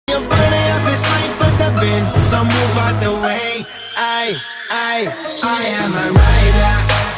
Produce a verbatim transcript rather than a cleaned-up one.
Your body off is straight for the bin, so move out the way. I, I, I am a rider.